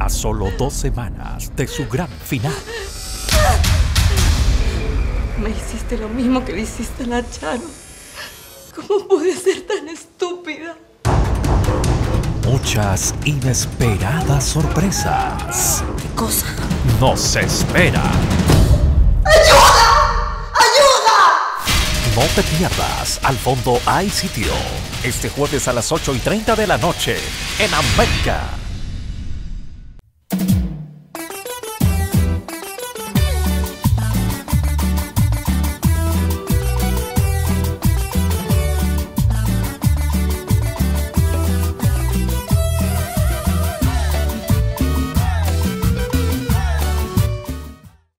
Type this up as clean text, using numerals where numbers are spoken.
A solo 2 semanas de su gran final. Me hiciste lo mismo que le hiciste a la Charo. ¿Cómo pude ser tan estúpida? Muchas inesperadas sorpresas. ¿Qué cosa? No se espera. ¡Ayuda! ¡Ayuda! No te pierdas Al fondo hay sitio. Este jueves a las 8:30 de la noche en América.